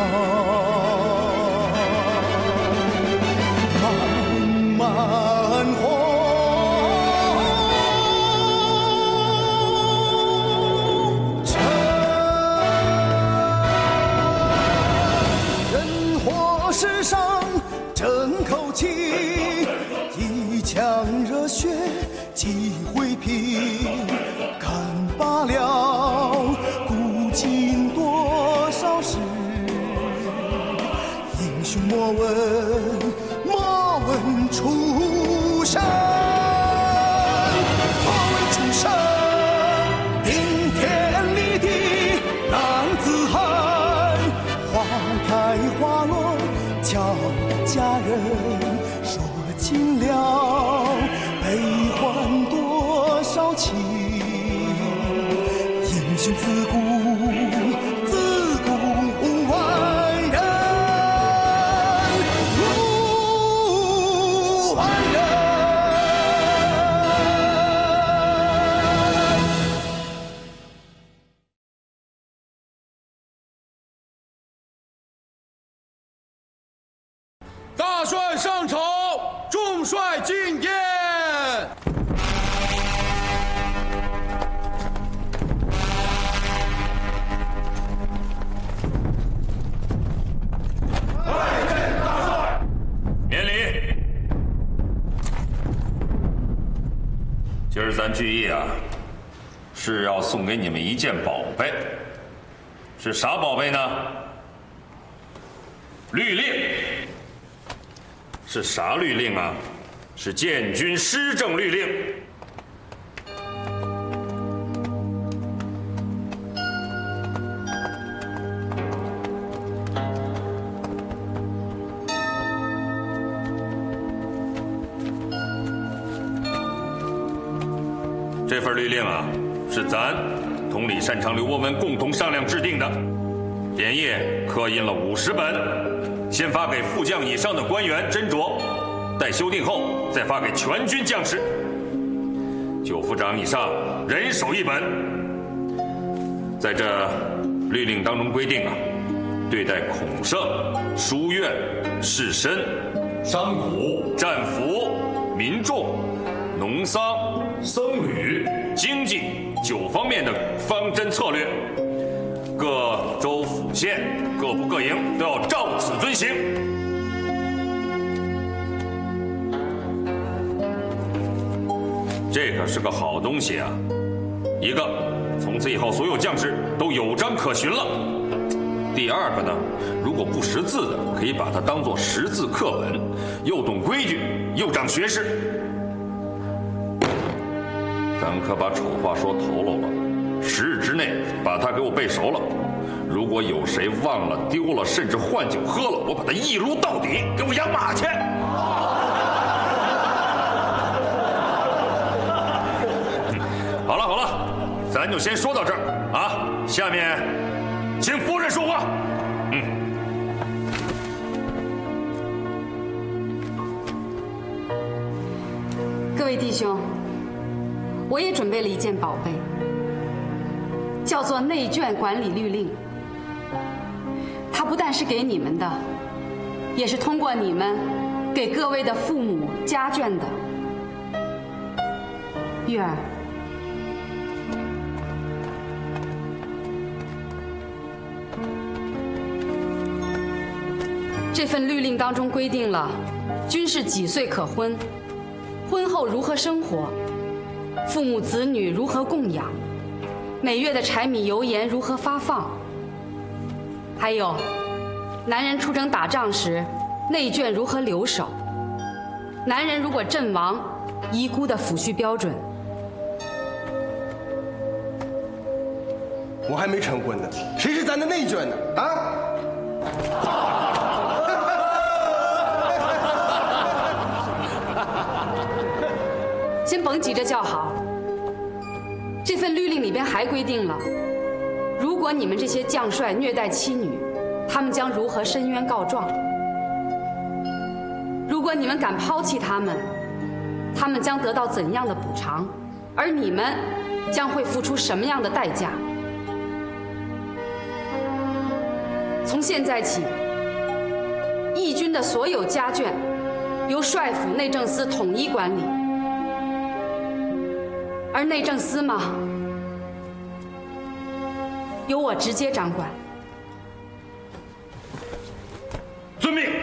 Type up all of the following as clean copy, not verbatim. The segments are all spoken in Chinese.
漫漫红尘，人活世上争口气，一腔热血几回拼，看罢了古今多少事，英雄莫问出身，莫问出身，顶天立地男子汉，花开花落俏佳人，说尽了悲欢多少情，英雄自古万人，万人。 大帅上朝，众帅进殿。 拜见大帅。 免礼。今儿咱聚义啊，是要送给你们一件宝贝。是啥宝贝呢？律令。是啥律令啊？是建军施政律令。这份律令啊，是咱同李善长、刘伯温共同商量制定的，连夜刻印了50本，先发给副将以上的官员斟酌，待修订后再发给全军将士。9副长以上人手1本。在这律令当中规定啊，对待孔圣、书院、士绅、商贾、战俘、民众、农桑、僧侣、经济9方面的方针策略，各州府县、各部各营都要照此遵行。这可是个好东西啊！一个，从此以后所有将士都有章可循了；第二个呢，如果不识字的，可以把它当作识字课本，又懂规矩，又长学识。咱可把丑话说头喽了，10日之内把它给我背熟了。如果有谁忘了、丢了，甚至换酒喝了，我把他一撸到底，给我养马去！好了，咱就先说到这儿啊。下面，请夫人说话。 各位弟兄，我也准备了一件宝贝，叫做内眷管理律令。它不但是给你们的，也是通过你们给各位的父母家眷的。玉儿，这份律令当中规定了军士几岁可婚，婚后如何生活，父母子女如何供养，每月的柴米油盐如何发放，还有男人出征打仗时内眷如何留守，男人如果阵亡遗孤的抚恤标准。 我还没成婚呢，谁是咱的内眷呢？啊！ 先甭急着叫好，这份律令里边还规定了，如果你们这些将帅虐待妻女，他们将如何申冤告状；如果你们敢抛弃他们，他们将得到怎样的补偿，而你们将会付出什么样的代价。 从现在起，义军的所有家眷由帅府内政司统一管理，而内政司嘛，由我直接掌管。 遵命。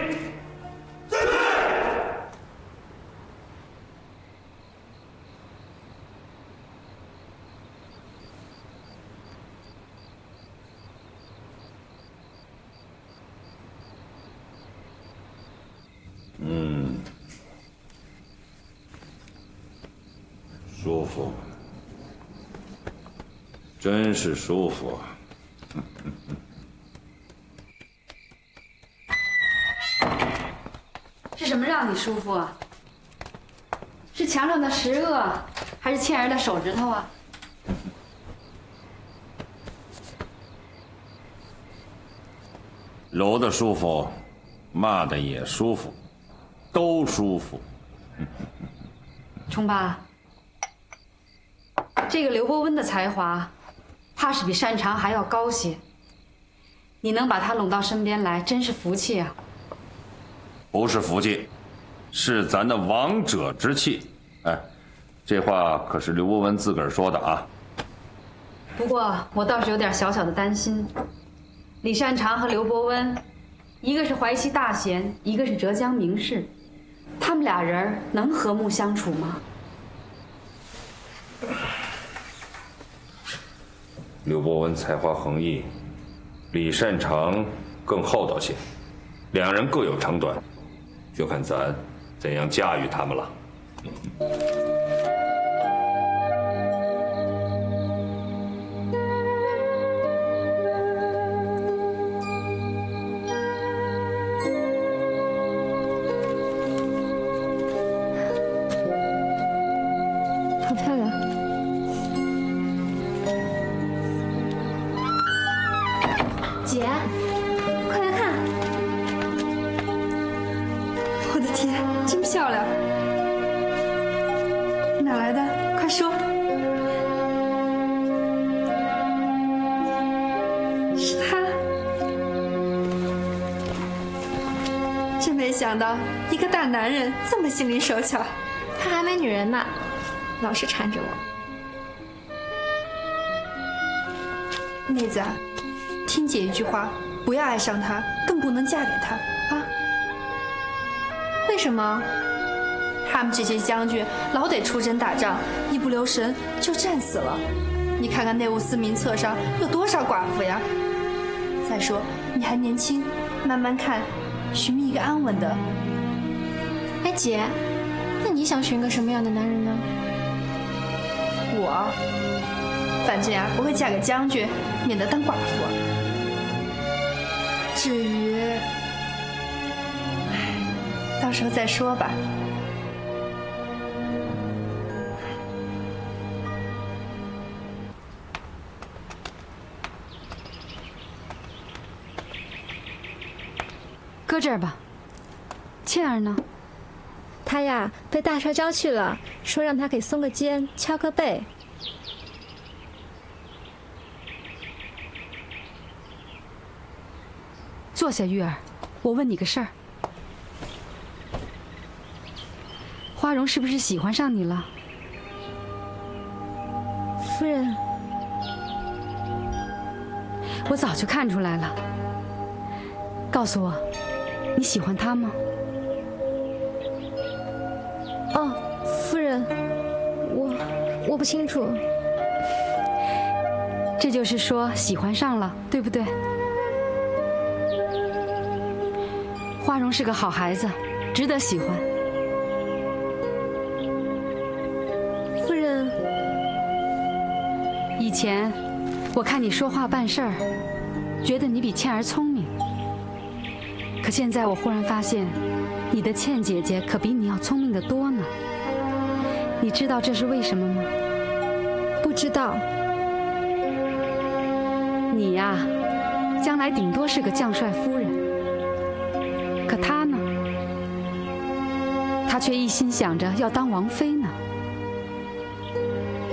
舒服，真是舒服。 是什么让你舒服啊？是墙上的石鳄，还是倩儿的手指头啊？ 揉的舒服，骂的也舒服，都舒服。 冲爸，这个刘伯温的才华，怕是比擅长还要高些。你能把他拢到身边来，真是福气啊！ 不是福气，是咱的王者之气。哎，这话可是刘伯温自个儿说的啊。 不过我倒是有点小小的担心，李善长和刘伯温，一个是淮西大贤，一个是浙江名士，他们俩人能和睦相处吗？ 刘伯温才华横溢，李善长更厚道些，两人各有长短，就看咱怎样驾驭他们了。 好漂亮！姐，快来看！ 我的天，真漂亮！哪来的？快说！是他！真没想到，一个大男人这么心灵手巧。 他还没女人呢，老是缠着我。 妹子啊，听姐一句话，不要爱上他，更不能嫁给他啊！ 为什么？ 他们这些将军老得出征打仗，一不留神就战死了。你看看内务司名册上有多少寡妇呀？再说你还年轻，慢慢看，寻觅一个安稳的。 哎，姐，那你想寻个什么样的男人呢？ 我，反正呀，不会嫁给将军，免得当寡妇。至于，到时候再说吧。 搁这儿吧。倩儿呢？ 他呀，被大帅招去了，说让他给松个肩，敲个背。 坐下，玉儿，我问你个事儿。花荣是不是喜欢上你了？ 夫人， 我早就看出来了。告诉我，你喜欢他吗？ 哦，夫人，我不清楚。 这就是说喜欢上了，对不对？花荣是个好孩子，值得喜欢。 夫人， 以前我看你说话办事儿，觉得你比倩儿聪明。可现在我忽然发现，你的倩姐姐可比你要聪明得多呢。你知道这是为什么吗？ 不知道。 你呀，将来顶多是个将帅夫人。可她呢？她却一心想着要当王妃呢。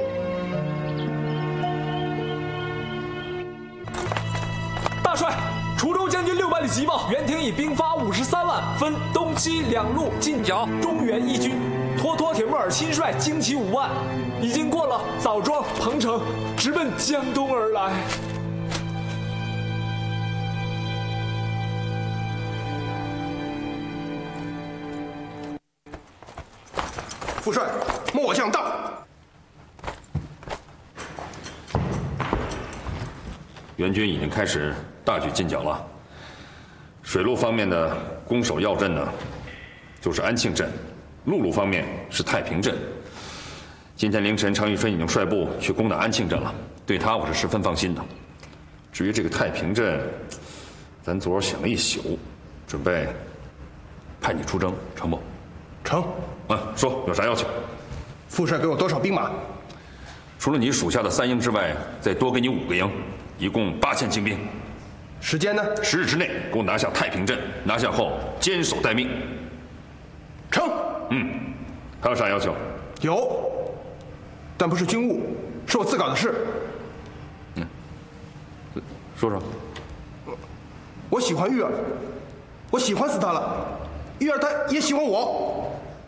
大帅， 滁州将军600里急报，袁廷以兵发53万，分东西两路进剿中原义军。托托铁木儿亲率精骑5万，已经过了枣庄、彭城，直奔江东而来。 副帅，末将到。 援军已经开始大举进剿了。水路方面的攻守要镇呢，就是安庆镇；陆路方面是太平镇。今天凌晨，常遇春已经率部去攻打安庆镇了，对他我是十分放心的。至于这个太平镇，咱昨儿想了一宿，准备派你出征，成不？ 成。 说有啥要求？ 副帅给我多少兵马？ 除了你属下的3营之外，再多给你5个营，一共8000精兵。 时间呢 ？10日之内给我拿下太平镇，拿下后坚守待命。 成。 还有啥要求？ 有，但不是军务，是我自搞的事。 说说。 我喜欢玉儿，我喜欢死她了，玉儿她也喜欢我。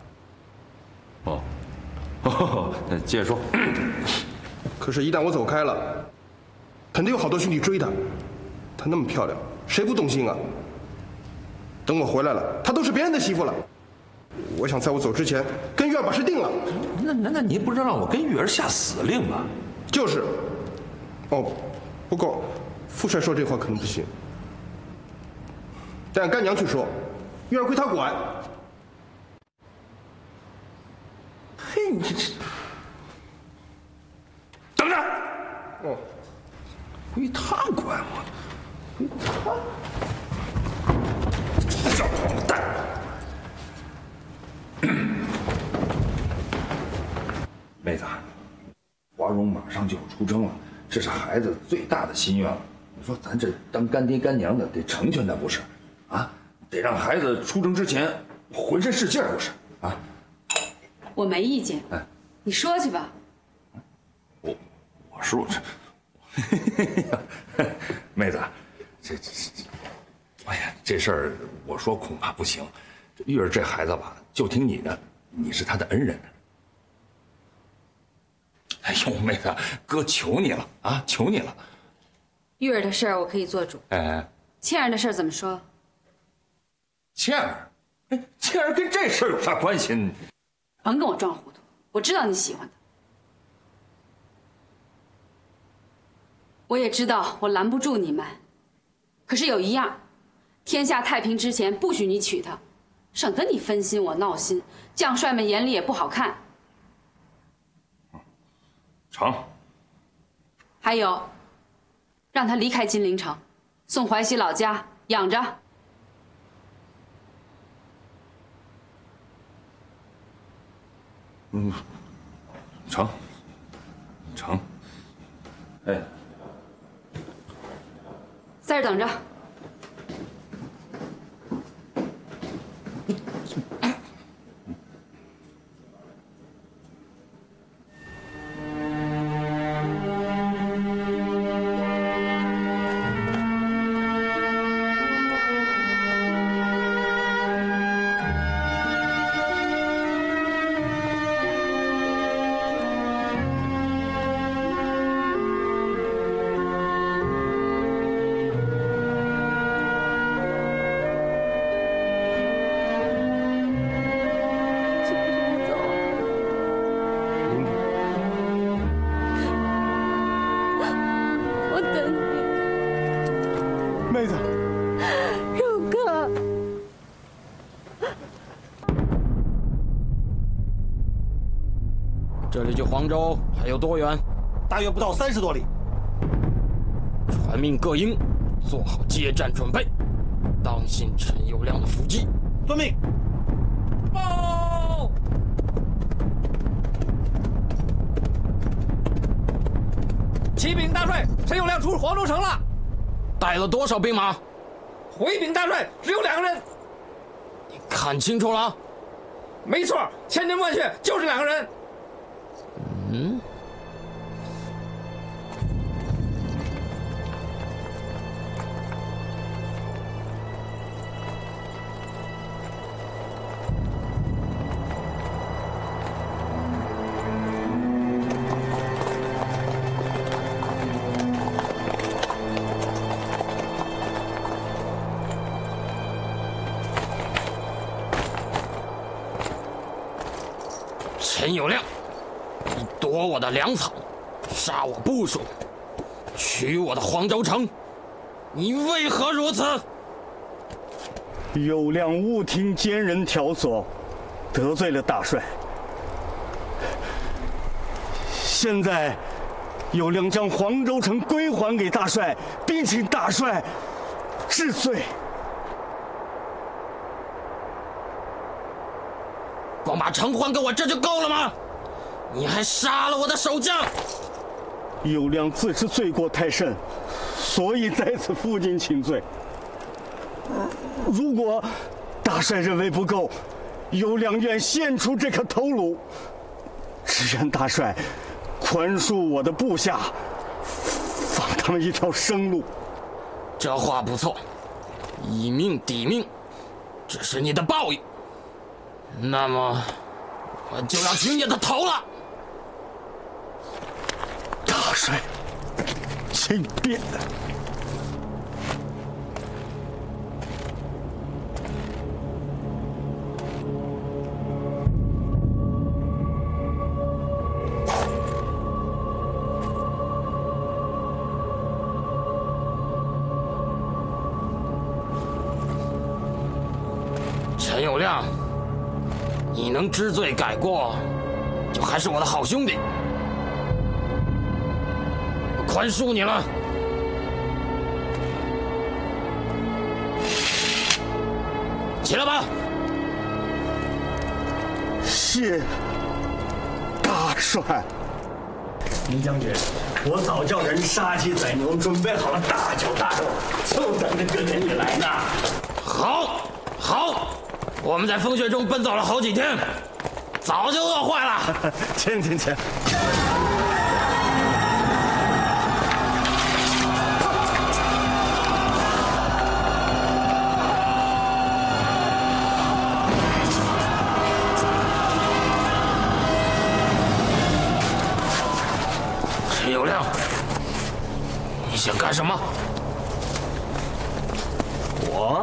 那接着说。 可是，一旦我走开了，肯定有好多兄弟追她。她那么漂亮，谁不动心啊？等我回来了，她都是别人的媳妇了。我想在我走之前跟玉儿把事定了。 那你不是让我跟玉儿下死令吗？ 就是。不过副帅说这话可能不行。但按干娘去说，玉儿归他管。 嘿，你这等着！归他管我，归他。这小王八蛋！妹子，华容马上就要出征了，这是孩子最大的心愿了。你说咱这当干爹干娘的得成全他不是？啊，得让孩子出征之前浑身是劲儿不是？啊， 我没意见。你说去吧。 我说这，妹子，哎呀，这事儿我说恐怕不行。玉儿这孩子吧，就听你的，你是他的恩人。哎呦，妹子，哥求你了啊，求你了。 玉儿的事儿我可以做主。倩儿的事儿怎么说？ 倩儿，倩儿跟这事儿有啥关系？ 甭跟我装糊涂，我知道你喜欢她。我也知道我拦不住你们，可是有一样，天下太平之前不许你娶她，省得你分心我闹心，将帅们眼里也不好看。 成。 还有，让她离开金陵城，送淮西老家养着。 成。 在这等着。 妹子， 肉哥， 这里距黄州还有多远？ 大约不到30多里。 传命各营，做好接战准备，当心陈友谅的伏击。 遵命。 报！启禀大帅，陈友谅出黄州城了。带了多少兵马？回禀大帅，只有2个人。你看清楚了？没错，千真万确，就是2个人。 陈友谅，你夺我的粮草，杀我部属，取我的黄州城，你为何如此？ 友谅误听奸人挑唆，得罪了大帅。现在，友谅将黄州城归还给大帅，并请大帅治罪。 光把城还给我，这就够了吗？你还杀了我的守将！ 友谅自知罪过太甚，所以在此负荆请罪。如果大帅认为不够，友谅愿献出这颗头颅，只愿大帅宽恕我的部下，放他们一条生路。 这话不错，以命抵命，这是你的报应。那么，我就要取你的头了。 大帅，请便。 陈友谅，你能知罪改过，就还是我的好兄弟。我宽恕你了。起来吧。 是，大帅。林将军，我早叫人杀鸡宰牛，准备好了大酒大肉，就等着跟着你来呢。 好，好。我们在风雪中奔走了好几天，早就饿坏了。 请。 陈友谅，你想干什么？ 我。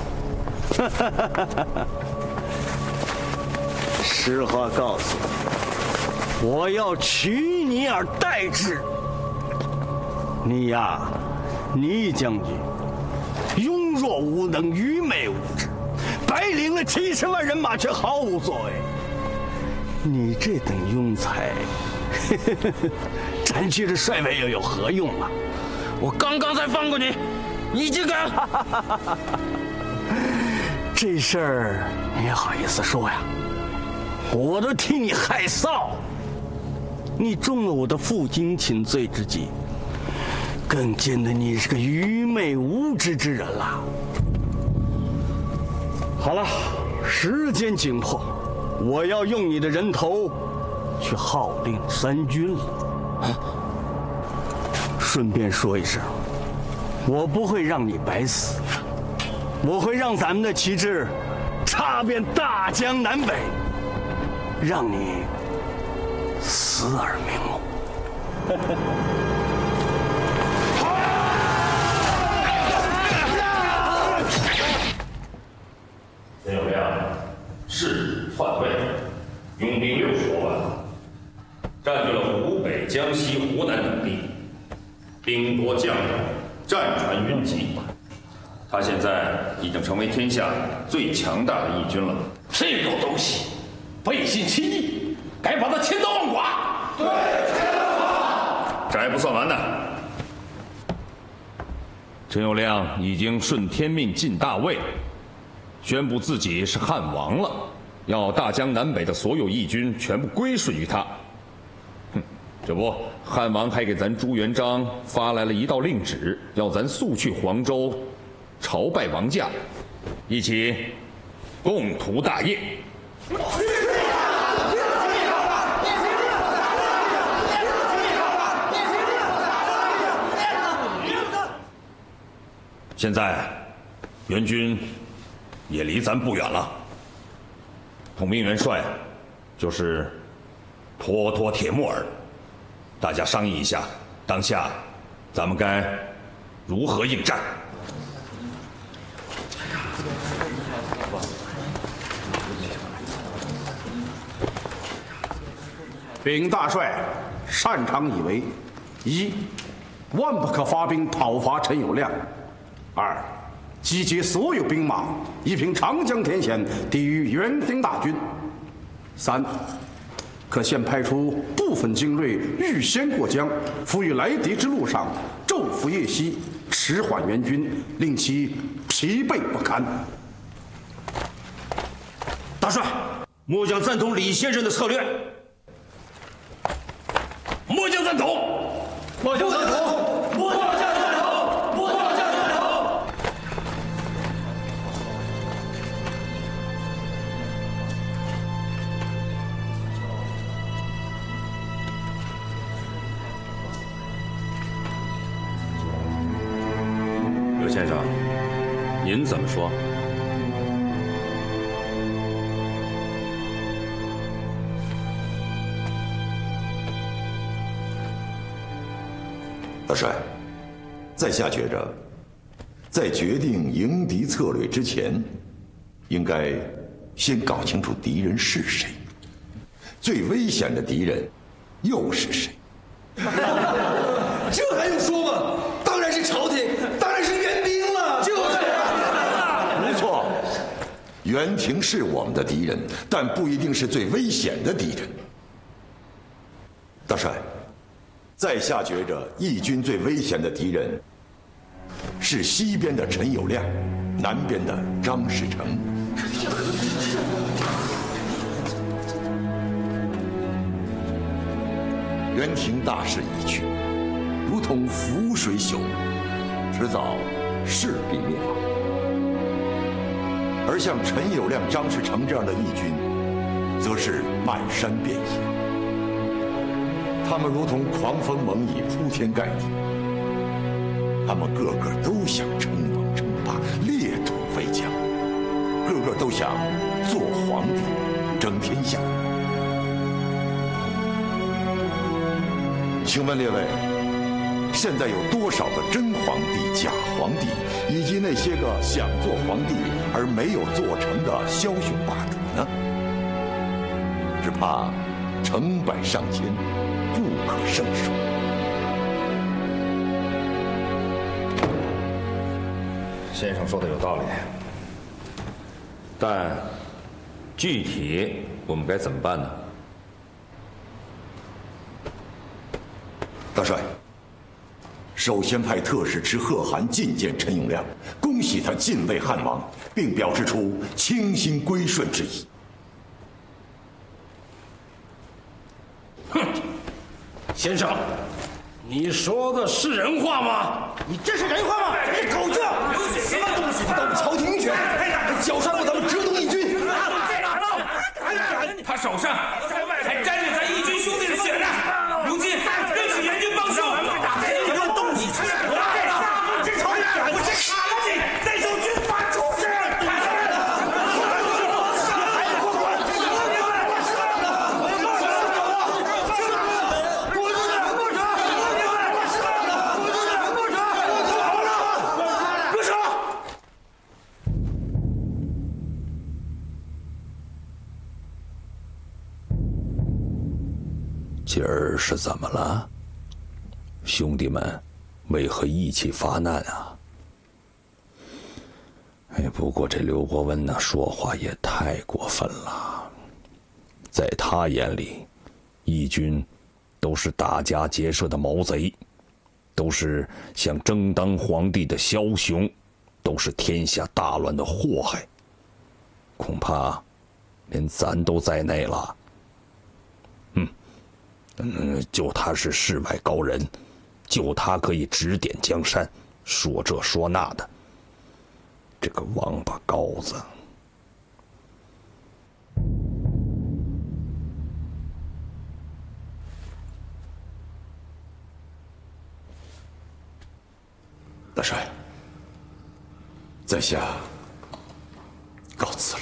实话告诉你，我要取你而代之。你呀，倪将军，庸弱无能，愚昧无知，白领了70万人马却毫无作为。你这等庸才，占据着帅位又有何用啊？ 我刚刚才放过你，你竟敢！ 这事儿你也好意思说呀？我都替你害臊。你中了我的负荆请罪之计，更见得你是个愚昧无知之人了。好了，时间紧迫，我要用你的人头去号令3军了。顺便说一声，我不会让你白死。我会让咱们的旗帜插遍大江南北，让你死而瞑目。 陈友谅是篡位，拥兵60多万，占据了湖北、江西、湖南等地，兵多将勇，战船云集。他现在已经成为天下最强大的义军了。 这种东西，背信弃义，该把他千刀万剐。对， 这还不算完呢。陈友谅已经顺天命进大魏，宣布自己是汉王了，要大江南北的所有义军全部归顺于他。这不，汉王还给咱朱元璋发来了一道令旨，要咱速去黄州，朝拜王驾，一起共图大业。现在，援军也离咱不远了。统兵元帅就是脱脱铁木儿，大家商议一下，当下咱们该如何应战？ 禀大帅，擅长以为：一，万不可发兵讨伐陈友谅；二，集结所有兵马，以凭长江天险抵御元廷大军；三，可现派出部分精锐预先过江，伏于来敌之路上，昼伏夜息，迟缓援军，令其疲惫不堪。 大帅，末将赞同李先生的策略。末将赞同。末将赞同。末将赞同。末将赞同。 刘先生，您怎么说？ 大帅，在下觉着，在决定迎敌策略之前，应该先搞清楚敌人是谁，最危险的敌人又是谁。 这还用说吗？当然是朝廷，当然是援兵了。就是没错，元廷是我们的敌人，但不一定是最危险的敌人。大帅，在下觉着义军最危险的敌人是西边的陈友谅，南边的张士诚。元廷大势已去，如同浮水朽木，迟早势必灭亡。而像陈友谅、张士诚这样的义军，则是漫山遍野。他们如同狂风猛蚁，铺天盖地。他们个个都想称王称霸，列土为疆，个个都想做皇帝，争天下。请问列位，现在有多少个真皇帝、假皇帝，以及那些个想做皇帝而没有做成的枭雄霸主呢？只怕成百上千，不可胜数。 先生说的有道理，但具体我们该怎么办呢？ 大帅，首先派特使持贺函觐见陈永谅，恭喜他晋位汉王，并表示出倾心归顺之意。 哼，先生，你说的是人话吗？ 你这是人话吗？你狗叫！什么东西都不朝廷权，绞杀过咱们直督义军。 在哪呢？他手上还沾着咱义军兄弟的血呢，如今更是援军帮凶。你们动你才不来了！这仇人，我是卡了你，再受军法处置。 今儿是怎么了？兄弟们为何一起发难啊？不过这刘伯温呢，说话也太过分了。在他眼里，义军都是打家劫舍的毛贼，都是想争当皇帝的枭雄，都是天下大乱的祸害。恐怕连咱都在内了。就他是世外高人，就他可以指点江山，说这说那的。这个王八羔子！ 大帅，在下告辞了。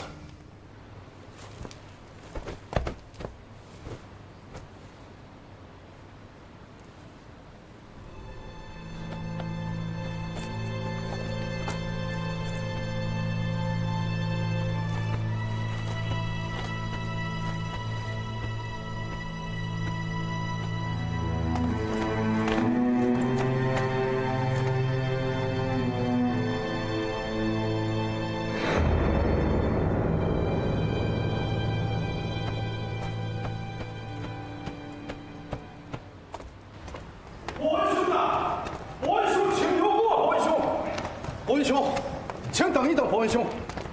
伯文兄，请等一等，伯文兄。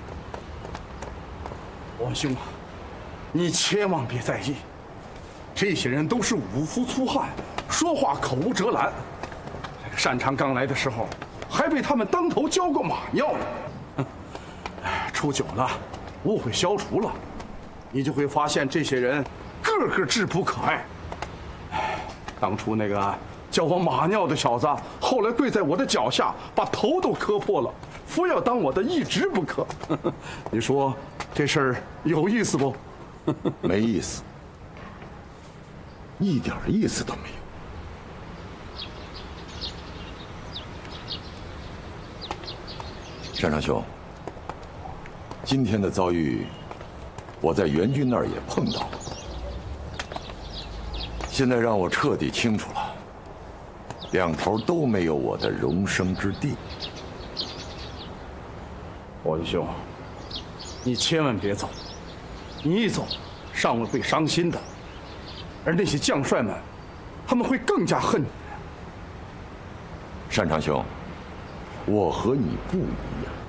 伯文兄啊，你千万别在意，这些人都是武夫粗汉，说话口无遮拦。这个单昌刚来的时候，还被他们当头浇过马尿呢。处久了，误会消除了，你就会发现这些人个个质朴可爱。当初那个叫我马尿的小子，后来跪在我的脚下，把头都磕破了，非要当我的义侄不可。你说这事儿有意思不？ 没意思，一点意思都没有。单长兄，今天的遭遇，我在袁军那儿也碰到了。现在让我彻底清楚了，两头都没有我的容身之地。 伯文兄，你千万别走，你一走，上尉会伤心的，而那些将帅们，他们会更加恨你。 单长兄，我和你不一样，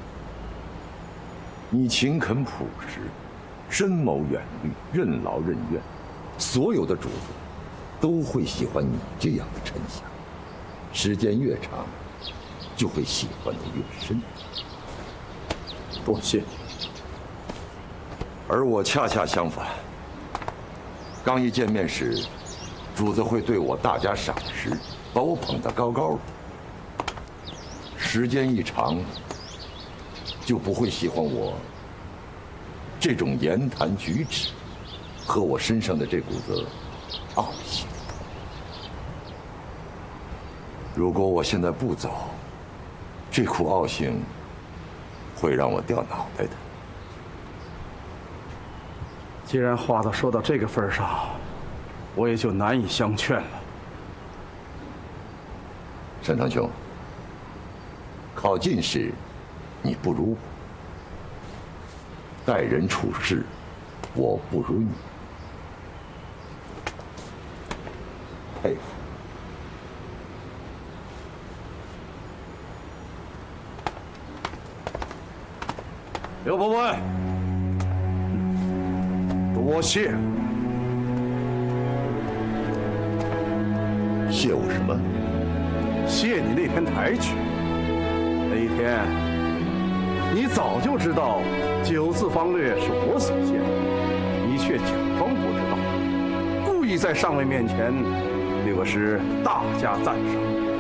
你勤恳朴实，深谋远虑，任劳任怨，所有的主子都会喜欢你这样的丞相，时间越长，就会喜欢的越深。 多谢你。 而我恰恰相反，刚一见面时，主子会对我大加赏识，把我捧得高高的。时间一长，就不会喜欢我这种言谈举止和我身上的这股子傲性。如果我现在不走，这股傲性会让我掉脑袋的。 既然话都说到这个份上，我也就难以相劝了。 单长兄，考进士，你不如我；待人处事，我不如你。佩服。 刘伯温，多谢。 谢我什么？ 谢你那天抬举。那一天，你早就知道9字方略是我所献，你却假装不知道，故意在上尉面前对我是大加赞赏。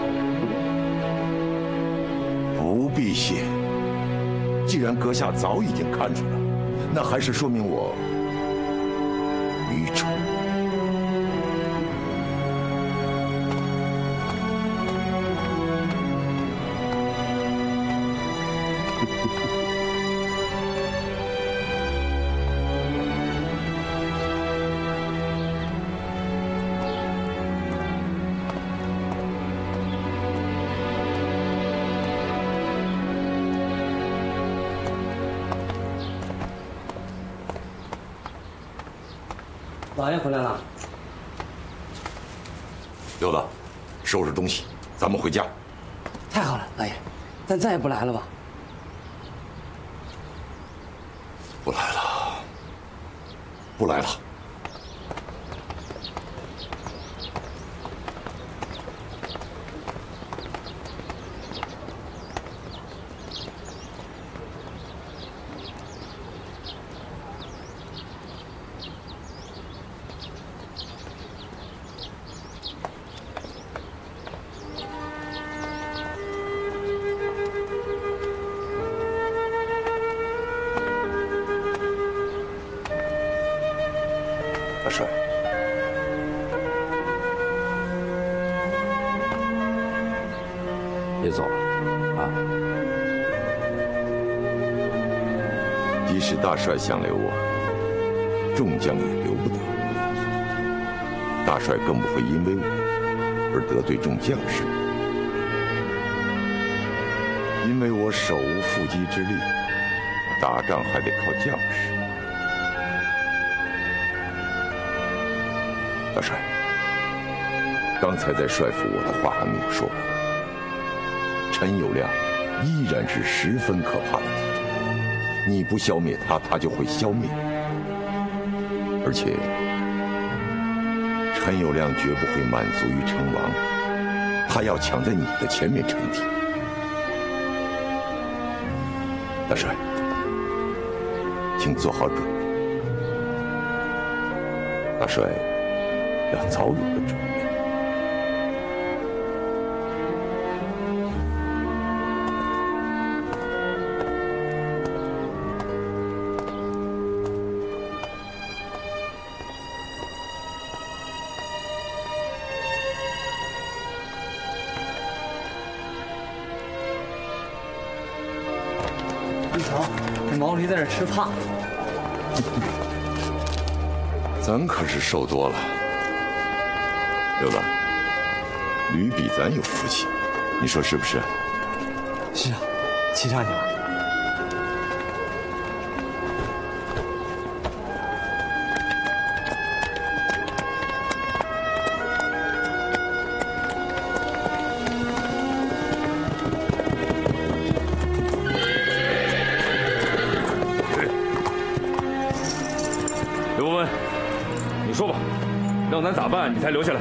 不必谢。既然阁下早已经看出了，那还是说明我愚蠢。 老爷回来了。 刘子，收拾东西，咱们回家。 太好了，老爷，咱再也不来了吧？ 不来了，不来了。大帅， 别走了啊！ 即使大帅想留我，众将也留不得。大帅更不会因为我而得罪众将士，因为我手无缚鸡之力，打仗还得靠将士。大帅，刚才在帅府，我的话还没有说完。陈友谅依然是十分可怕的敌人。你不消灭他，他就会消灭你。而且，陈友谅绝不会满足于称王，他要抢在你的前面称帝。大帅，请做好准备。大帅要早有个准备。 你瞧，这毛驴在这吃怕。 咱可是受多了，刘子，驴比咱有福气，你说是不是？ 是啊，齐大娘。 刘伯温，你说吧，让咱咋办？你才留下来？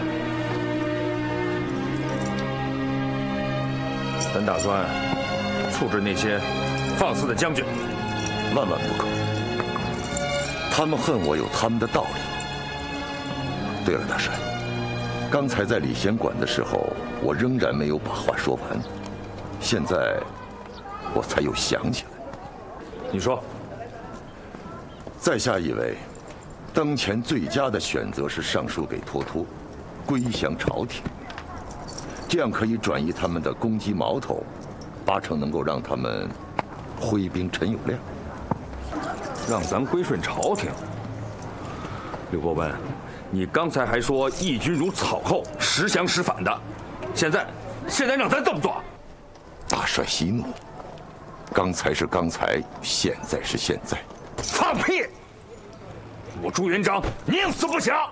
咱打算处置那些放肆的将军。 万万不可！他们恨我有他们的道理。对了，大帅，刚才在礼贤馆的时候，我仍然没有把话说完，现在我才又想起来。 你说， 在下以为，当前最佳的选择是上书给脱脱，归降朝廷。这样可以转移他们的攻击矛头，8成能够让他们挥兵陈友谅， 让咱归顺朝廷。刘伯温，你刚才还说义军如草寇，时降时反的，现在让咱这么做？ 大帅息怒，刚才是刚才，现在是现在。 放屁！我朱元璋宁死不降。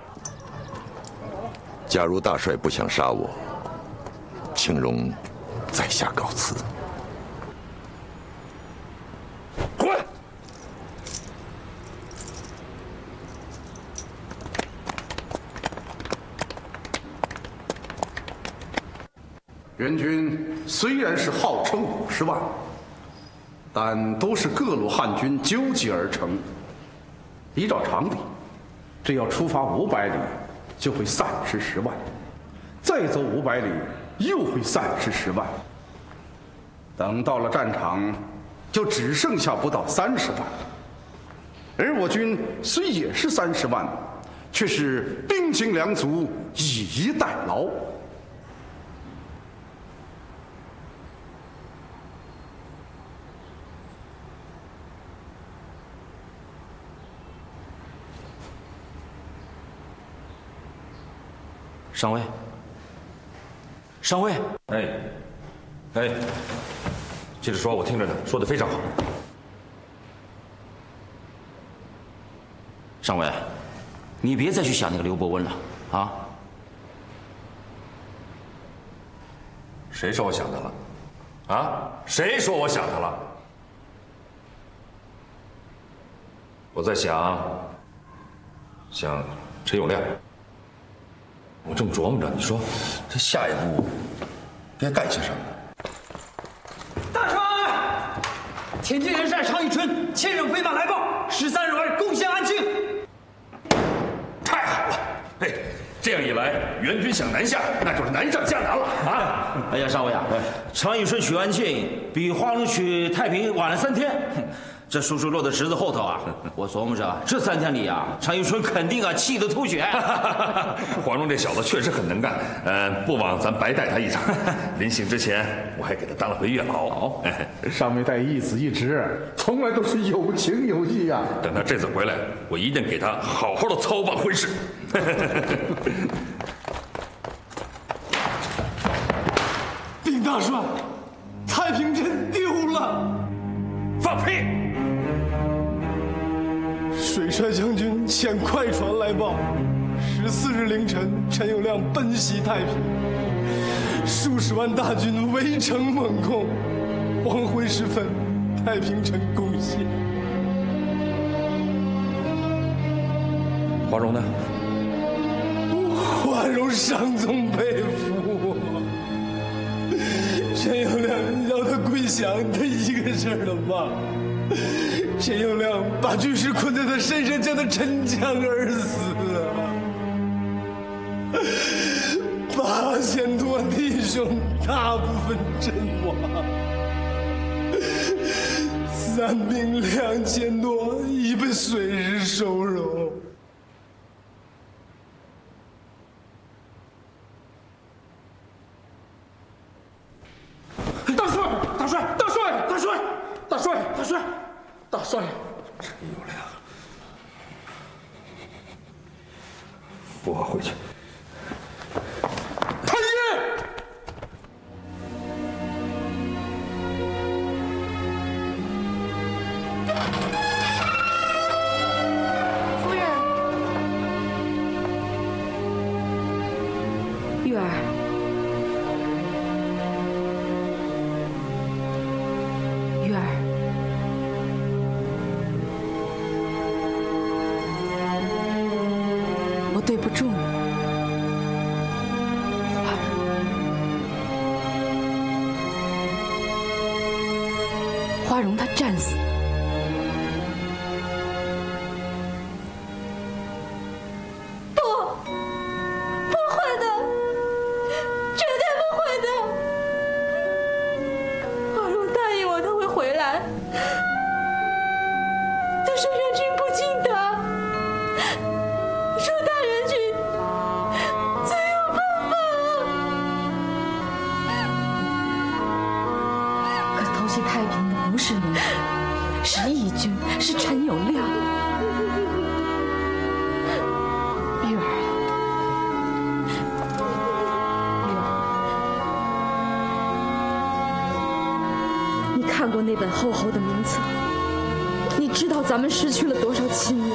假如大帅不想杀我，请容在下告辞。 滚！ 援军虽然是号称50万，但都是各路汉军纠集而成。依照常理，只要出发500里，就会散失10万；再走500里，又会散失10万。等到了战场，就只剩下不到30万。而我军虽也是30万，却是兵精粮足，以逸待劳。 上尉，上尉， 哎，接着说，我听着呢，说得非常好。 上尉，你别再去想那个刘伯温了啊！ 谁说我想他了？啊？谁说我想他了？我在想陈友谅。我正琢磨着，你说这下一步该干些什么？ 大帅，天津人帅常遇春牵引飞马来报，13日晚攻陷安庆。 太好了！哎，这样一来，援军想南下，那就是难上加难了啊！ 哎呀，上尉啊，常遇春取安庆比黄蓉取太平晚了3天。这叔叔落的石子后头啊，我琢磨着这3天里啊，常遇春肯定气得吐血。 黄蓉这小子确实很能干，不枉咱白带他一场。临行之前，我还给他当了回月老。 上尉带义子一直，从来都是有情有义啊。 等他这次回来，我一定给他好好的操办婚事。 丁大帅，太平镇丢了！ 放屁！ 水帅将军遣快船来报，14日凌晨，陈友谅奔袭太平，数十万大军围城猛攻， 黄昏时分，太平城攻陷。 华容呢？ 华容伤重被俘，陈友谅让他归降，他一个事儿了吗？陈友谅把军师困在他身上，叫他沉江而死啊！8000多弟兄，大部分阵亡，3兵2000多已被水日收容。 大帅，大帅，大帅，大帅，大帅，大帅，大帅， 陈友谅，扶我回去。 太医， 夫人，玉儿。玉儿，我对不住你，花荣她战死了。 不会的，绝对不会的。花荣答应我，他会回来。但是任君不敬他，说大人君怎有办法？ 可偷袭太平的不是龙王，是义军，是陈友谅。玉儿，你看过那本厚厚的名册，你知道咱们失去了多少亲人，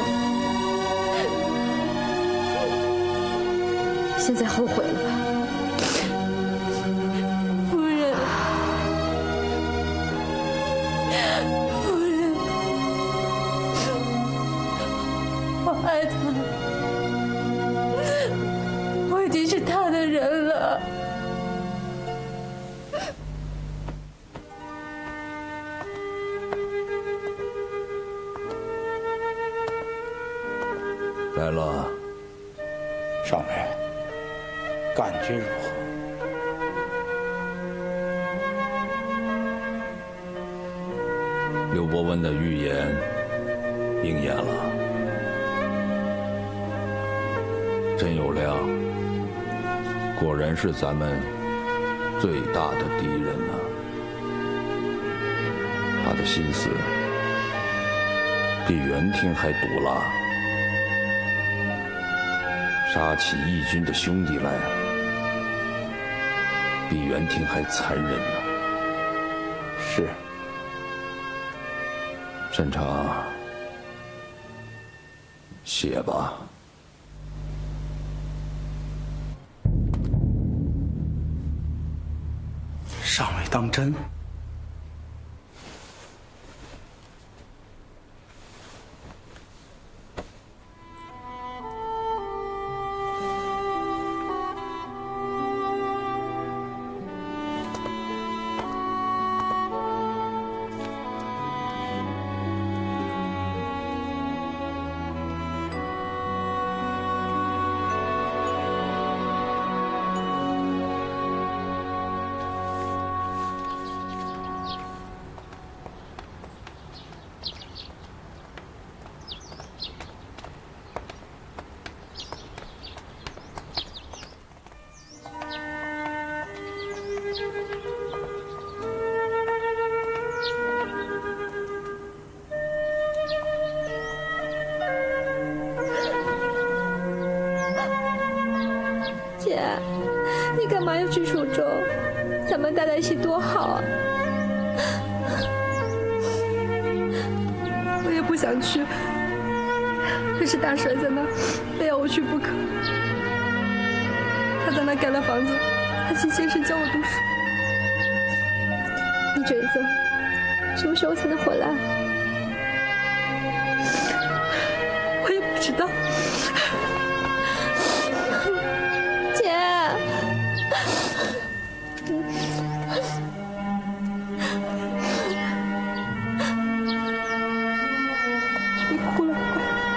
现在后悔了吧？ 夫人，夫人，我爱他，我已经是他的人了。 来了， 上尉，感觉如何？ 刘伯温的预言应验了，陈友谅果然是咱们最大的敌人呢。他的心思比袁廷还毒辣，杀起义军的兄弟来，比袁廷还残忍呢。 是。 擅长写吧。 上尉当真？ 姐，你干嘛要去蜀州？咱们待在一起多好啊！ 我也不想去，可是大帅在那，非要我去不可。他在那盖了房子，还请先生教我读书。 你追责，什么时候才能回来？我也不知道。姐，别哭了。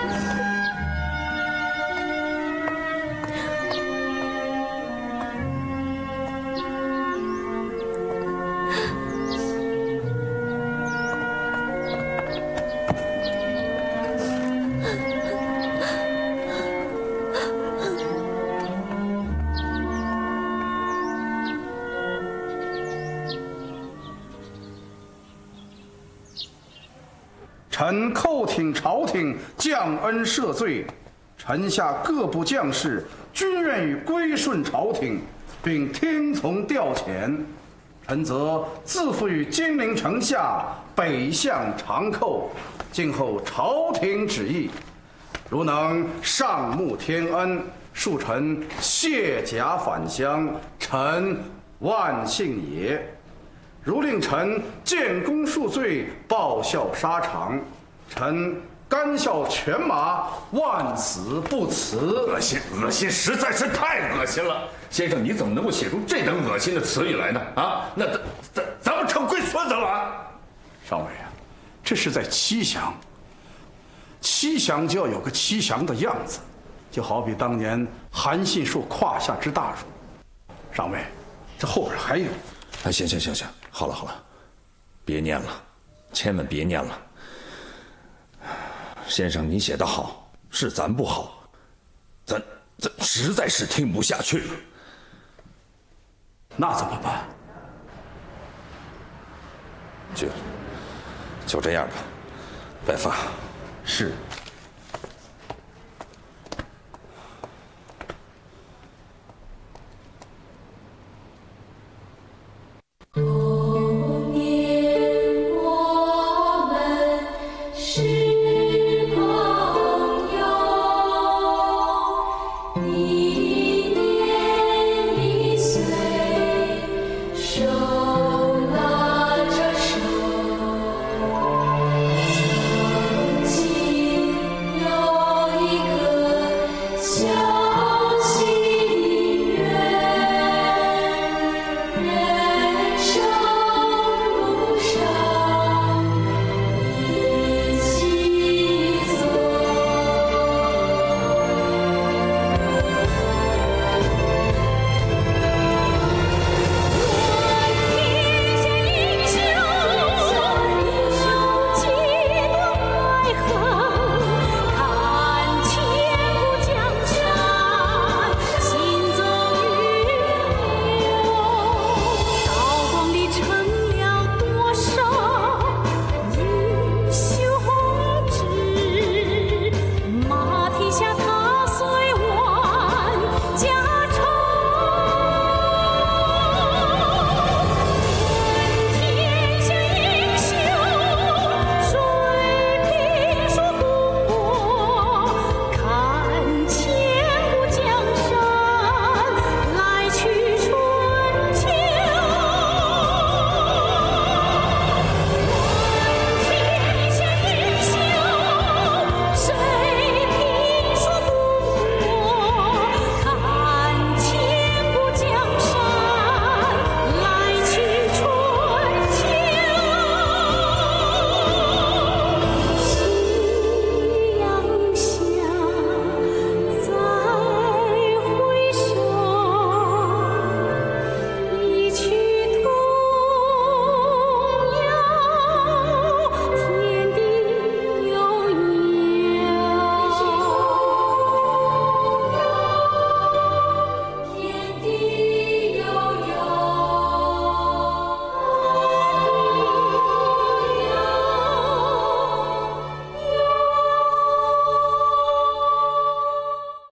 臣叩听朝廷降恩赦罪，臣下各部将士均愿意归顺朝廷，并听从调遣。臣则自负于金陵城下，北向长寇，静候朝廷旨意。如能上慕天恩，恕臣卸甲返乡，臣万幸也。如令臣建功恕罪，报效沙场，臣甘效犬马，万死不辞。 恶心，恶心，实在是太恶心了！先生，你怎么能够写出这等恶心的词语来呢？啊，那咱们成龟孙子了。 上尉啊，这是在七降，七降就要有个七降的样子，就好比当年韩信树胯下之大辱。上尉，这后边还有。 哎，行，好了，别念了，千万别念了。先生，你写得好，是咱不好，咱实在是听不下去了。 那怎么办？ 就这样吧，拜发。 是。